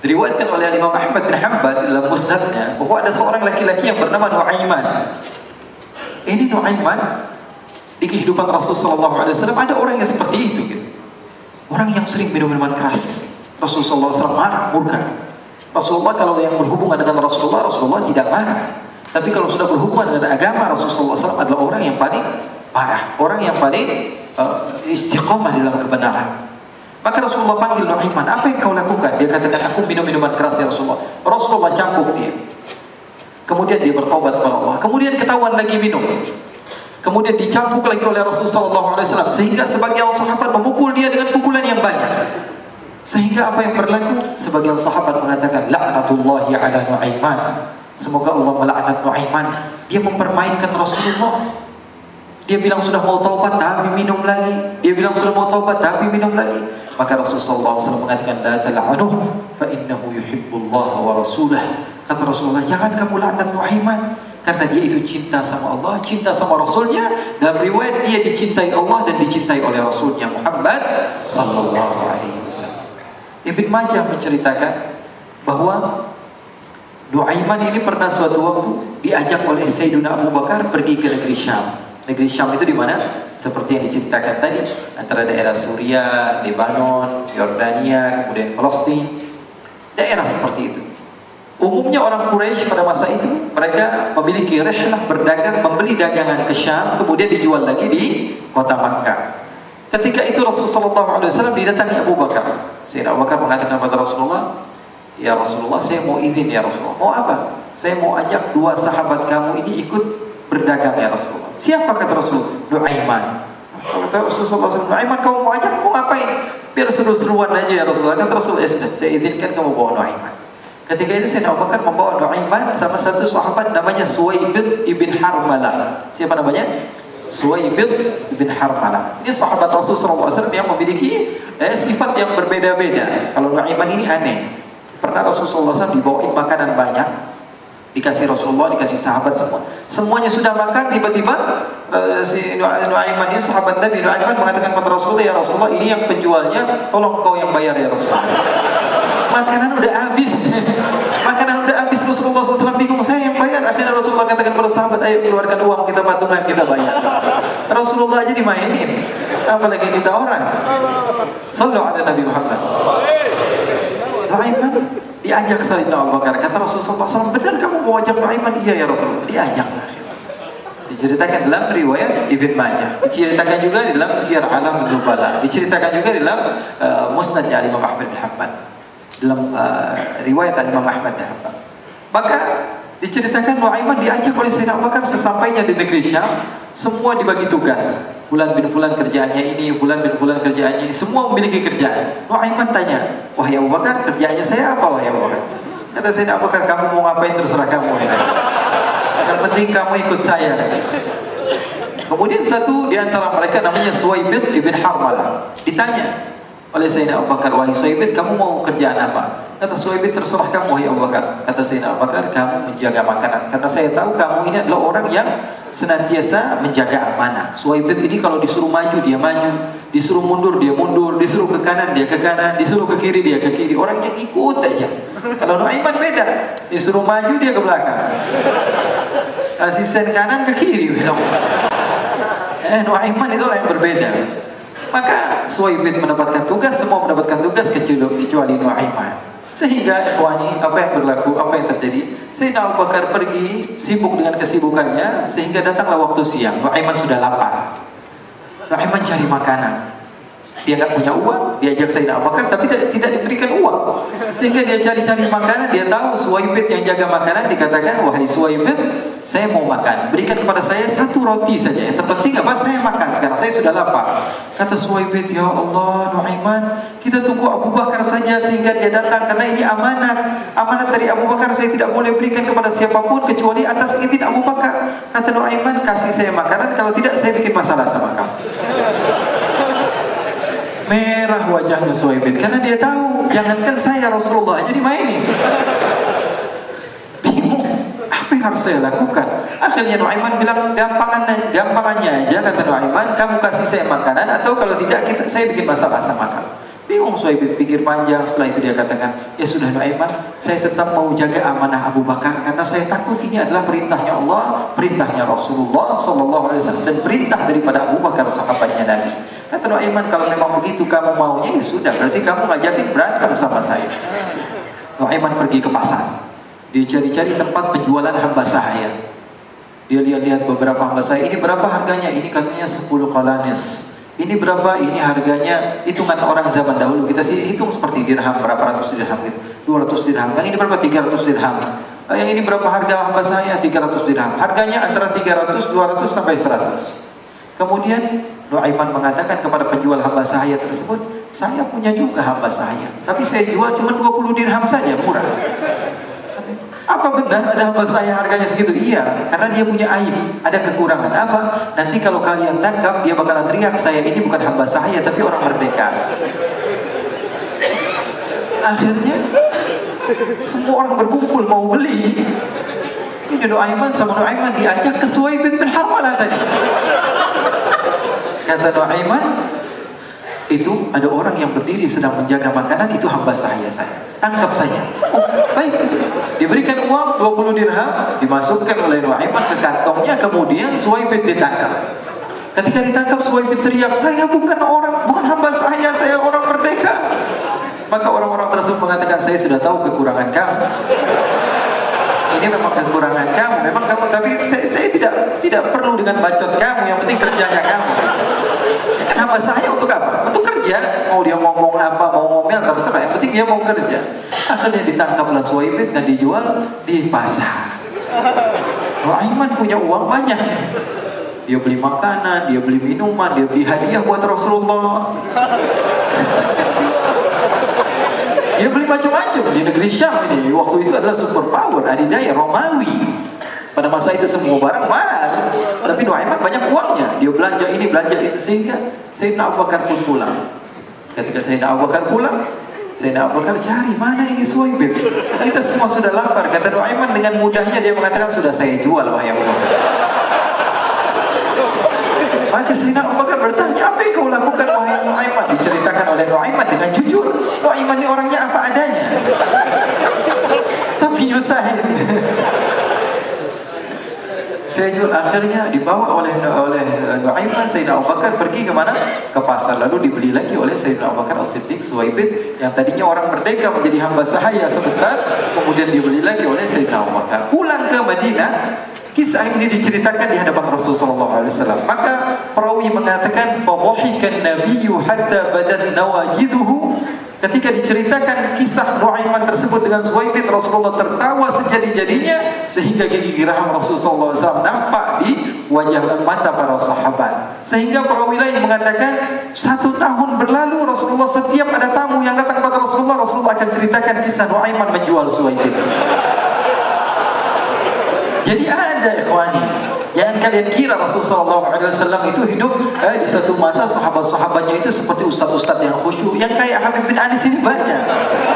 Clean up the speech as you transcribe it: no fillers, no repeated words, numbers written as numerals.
Diriwayatkan oleh Imam Ahmad bin Hanbal dalam musnadnya bahwa ada seorang laki-laki yang bernama Nuaiman. Ini Nuaiman di kehidupan Rasulullah SAW ada orang yang seperti itu gitu. Orang yang sering minum minuman keras. Rasulullah SAW marah, murka. Rasulullah kalau yang berhubungan dengan Rasulullah tidak marah. Tapi kalau sudah berhubungan dengan agama, Rasulullah SAW adalah orang yang paling marah, orang yang paling istiqomah dalam kebenaran. Maka Rasulullah panggil Nuaiman, apa yang kau lakukan? Dia katakan, aku minum minuman keras ya Rasulullah. Rasulullah cambuk dia. Kemudian dia bertobat kepada Allah. Kemudian ketahuan lagi minum. Kemudian dicambuk lagi oleh Rasulullah SAW. Sehingga sebagian sahabat memukul dia dengan pukulan yang banyak. Sehingga apa yang berlaku? Sebagian sahabat mengatakan, la'natullahi ala Nuaiman. Semoga Allah melaknat Nuaiman. Dia mempermainkan Rasulullah. Dia bilang sudah mau taubat tapi minum lagi. Dia bilang sudah mau taubat tapi minum lagi. Maka Rasulullah SAW mengatakan, la tal'anuh fa innahu yuhibbullaha wa rasulah. Kata Rasulullah, jangan kamu laknat Nuaiman, karena dia itu cinta sama Allah, cinta sama Rasulnya. Dalam riwayat dia dicintai Allah dan dicintai oleh Rasulnya Muhammad sallallahu alaihi wasallam. Ibn Majah menceritakan bahwa Nuaiman ini pernah suatu waktu diajak oleh Sayyidina Abu Bakar pergi ke negeri Syam. Negeri Syam itu di mana? Seperti yang diceritakan tadi, antara daerah Suriah, Lebanon, Yordania, kemudian Palestina. Daerah seperti itu. Umumnya orang Quraisy pada masa itu mereka memiliki rihlah berdagang, membeli dagangan ke Syam, kemudian dijual lagi di kota Makkah. Ketika itu Rasulullah SAW didatangi Abu Bakar. Sayyidina Abu Bakar mengatakan kepada Rasulullah, ya Rasulullah, saya mau izin ya Rasulullah. Mau apa? Saya mau ajak dua sahabat kamu ini ikut berdagang ya Rasulullah. Siapa kata Rasul? Nuaiman. Kata Rasulullah SAW, Nuaiman kamu mau ajak? Mau ngapain? Biar seru-seruan aja ya Rasulullah. Kata Rasulullah, ya sudah, saya izinkan kamu bawa Nuaiman. Ketika itu Sayyidina Abu Bakar membawa Nuaiman sama satu sahabat namanya Suwaibid ibn Harmalah. Siapa namanya? Suwaibid ibn Harmalah. Ini sahabat Rasulullah SAW yang memiliki sifat yang berbeda-beda. Kalau Nuaiman ini aneh. Pernah Rasulullah SAW dibawain makanan banyak, dikasih Rasulullah, dikasih sahabat semua. Semuanya sudah makan, tiba-tiba si Nuaiman ini, sahabat Nabi Nuaiman mengatakan kepada Rasulullah, ya Rasulullah, ini yang penjualnya, tolong kau yang bayar ya Rasulullah. Makanan udah habis. Makanan udah habis. Rasulullah SAW bingung, saya yang bayar. Akhirnya Rasulullah katakan kepada sahabat, ayo keluarkan uang, kita patungan, kita bayar. Rasulullah aja dimainin, apalagi kita orang. Sallu ala Nabi Muhammad. Nuaiman diajak Sayyidina Abu Bakar. Kata Rasulullah SAW, benar kamu mau ajak Nuaiman? Iya ya Rasulullah. Diajak lah. Diceritakan dalam riwayat Ibn Majah, diceritakan juga dalam Syiar Alam Nubala, diceritakan juga dalam Musnadnya Imam Ahmad bin Hanbal, dalam riwayat Imam Ahmad bin Hanbal. Maka diceritakan Nuaiman diajak oleh Sayyidina Abu Bakar. Sesampainya di negeri Syam, semua dibagi tugas. Fulan bin Fulan kerjaannya ini, Fulan bin Fulan kerjaannya ini, semua memiliki kerjaan. Nuaiman tanya, wahai Abu Bakar, kerjaannya saya apa wahai Abu Bakar? Kata Sayyidina Abu Bakar, kamu mau ngapain terserah kamu. Yang penting kamu ikut saya. Kemudian satu di antara mereka namanya Suwaibid ibn Harmalah ditanya oleh Sayyidina Abu Bakar, wahai Suwaibid, kamu mau kerjaan apa? Kata Suwaibid, terserah kamu wahai Abu Bakar. Kata Sayyidina Abu Bakar, kamu menjaga makanan, karena saya tahu kamu ini adalah orang yang senantiasa menjaga amanah. Suwaibid ini kalau disuruh maju dia maju, disuruh mundur dia mundur, disuruh ke kanan dia ke kanan, disuruh ke kiri dia ke kiri. Orangnya ikut aja. Kalau Nuaiman beda, disuruh maju dia ke belakang, asisten kanan ke kiri belok. Nuaiman itu orang yang berbeda. Maka Suwaibid mendapatkan tugas, semua mendapatkan tugas kecuali Nuaiman. Sehingga ikhwani, apa yang berlaku, apa yang terjadi? Sayyidina Abu Bakar pergi sibuk dengan kesibukannya, sehingga datanglah waktu siang. Nuaiman sudah lapar. Nuaiman cari makanan. Dia nggak punya uang, diajak Sayyidina Abu Bakar tapi tidak diberikan uang. Sehingga dia cari-cari makanan, dia tahu Suwaibid yang jaga makanan, dikatakan, wahai Suwaibid, saya mau makan, berikan kepada saya satu roti saja. Yang terpenting apa? Saya makan sekarang, saya sudah lapar. Kata Suwaibid, ya Allah Nuaiman, kita tunggu Abu Bakar saja sehingga dia datang, karena ini amanat. Amanat dari Abu Bakar saya tidak boleh berikan kepada siapapun kecuali atas izin Abu Bakar. Kata Nuaiman, kasih saya makanan, kalau tidak saya bikin masalah sama kamu. Merah wajahnya Suwaibid karena dia tahu, jangankan saya, Rasulullah aja dimainin. Bingung, apa yang harus saya lakukan? Akhirnya Nuaiman bilang, gampangannya aja, kata Nuaiman, kamu kasih saya makanan, atau kalau tidak saya bikin masalah sama kamu. Bingung Suhaib pikir panjang. Setelah itu dia katakan, ya sudah Nuaiman, saya tetap mau jaga amanah Abu Bakar karena saya takut ini adalah perintahnya Allah, perintahnya Rasulullah Sallallahu Alaihi Wasallam, dan perintah daripada Abu Bakar sahabatnya Nabi. Kata Nuaiman, kalau memang begitu kamu maunya, ya sudah, berarti kamu ngajakin berantem sama saya. Nuaiman pergi ke pasar. Dia cari-cari tempat penjualan hamba sahaya. Dia lihat-lihat beberapa hamba sahaya. Ini berapa harganya? Ini katanya 10 qalanis. Ini berapa? Ini harganya, hitungan orang zaman dahulu kita sih hitung seperti dirham, berapa ratus dirham gitu, 200 dirham. Yang ini berapa? 300 dirham. Yang ini berapa harga hamba saya? 300 dirham. Harganya antara 300, 200 sampai 100. Kemudian Nuaiman mengatakan kepada penjual hamba sahaya tersebut, saya punya juga hamba sahaya, tapi saya jual cuma 20 dirham saja, murah. Apa benar ada hamba saya harganya segitu? Iya, karena dia punya aib, ada kekurangan. Apa? Nanti kalau kalian tangkap, dia bakalan teriak, saya ini bukan hamba saya, tapi orang merdeka. Akhirnya semua orang berkumpul mau beli. Ini Nuaiman sama Nuaiman diajak ke Suhaib bin Harmalah tadi. Kata Nuaiman, itu ada orang yang berdiri sedang menjaga makanan, itu hamba saya tangkap saja. Oh, baik. Diberikan uang 20 dirham, dimasukkan oleh Nuaiman ke kantongnya, kemudian Suhaib ditangkap. Ketika ditangkap, Suhaib teriak, saya bukan hamba saya orang merdeka. Maka orang-orang tersebut mengatakan, saya sudah tahu kekurangan kamu. Ini memang kekurangan kamu, memang kamu, tapi saya tidak perlu dengan bacot kamu, yang penting kerjanya kamu. Ya kan hamba saya untuk apa? Untuk kerja. Mau dia ngomong apa, mau ngomel, terserah, yang penting dia mau kerja. Akhirnya ditangkaplah Suhaib dan dijual di pasar. Nuaiman punya uang banyak ya. Dia beli makanan, dia beli minuman, dia beli hadiah buat Rasulullah. Dia beli macam-macam di negeri Syam ini. Waktu itu adalah super power, adidaya Romawi. Pada masa itu semua barang mahal. Tapi Nuaiman banyak uangnya. Dia belanja ini, belanja itu, sehingga Sayyidina Abu Bakar pun pulang. Ketika Sayyidina Abu Bakar pulang, Sayyidina Abu Bakar cari, mana ini Suhaib? Kita semua sudah lapar. Kata Nuaiman dengan mudahnya dia mengatakan, sudah saya jual wahai Abu Bakar. Maka Sayyidina Abu Bakar bertanya, apa yang kau lakukan wahai Nuaiman? Diceritakan oleh Nuaiman dengan jujur. Nuaiman ini orangnya apa adanya, tapi nyusahin. Saya jual. Akhirnya dibawa oleh Nuaiman, Sayyidina Abu Bakar pergi kemana? Ke pasar. Lalu dibeli lagi oleh Sayyidina Abu Bakar As-Siddiq Suhaib yang tadinya orang merdeka menjadi hamba sahaya sebentar, kemudian dibeli lagi oleh Sayyidina Abu Bakar. Pulang ke Madinah, kisah ini diceritakan di hadapan Rasulullah SAW. Maka perawi mengatakan, "Fadhahikan Nabiyyu hatta badat nawajiduhu." Ketika diceritakan kisah Nuaiman tersebut dengan Suhaib, Rasulullah tertawa sejadi-jadinya sehingga gigi geraham Rasulullah SAW nampak di wajah mata para sahabat. Sehingga perawi lain mengatakan 1 tahun berlalu Rasulullah setiap ada tamu yang datang kepada Rasulullah akan ceritakan kisah Nuaiman menjual Suhaib. Jadi ada ikhwani, jangan kalian kira Rasulullah SAW itu hidup di satu masa sahabat-sahabatnya itu seperti ustaz-ustaz yang khusyuk, yang kayak Habib bin Anis ini banyak.